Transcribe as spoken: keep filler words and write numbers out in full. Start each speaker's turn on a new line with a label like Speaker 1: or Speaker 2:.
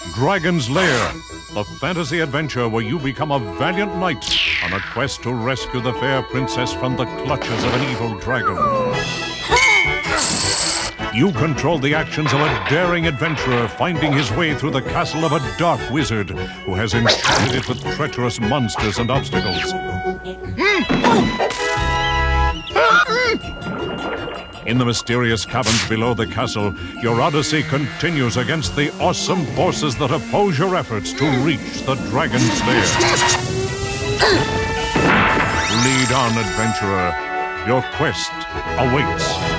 Speaker 1: Dragon's Lair, the fantasy adventure where you become a valiant knight on a quest to rescue the fair princess from the clutches of an evil dragon. You control the actions of a daring adventurer finding his way through the castle of a dark wizard who has enchanted it with treacherous monsters and obstacles. In the mysterious caverns below the castle, your odyssey continues against the awesome forces that oppose your efforts to reach the Dragon's Lair. Lead on, adventurer. Your quest awaits.